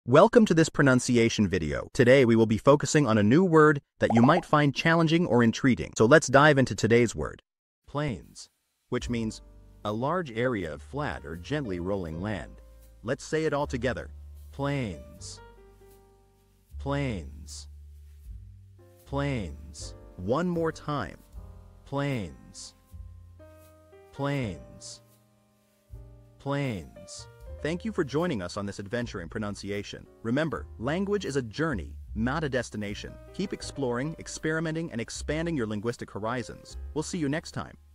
Welcome to this pronunciation video. Today we will be focusing on a new word that you might find challenging or intriguing. So let's dive into today's word. Plains, which means a large area of flat or gently rolling land. Let's say it all together. Plains. Plains. Plains. One more time. Plains. Plains. Plains. Thank you for joining us on this adventure in pronunciation. Remember, language is a journey, not a destination. Keep exploring, experimenting, and expanding your linguistic horizons. We'll see you next time.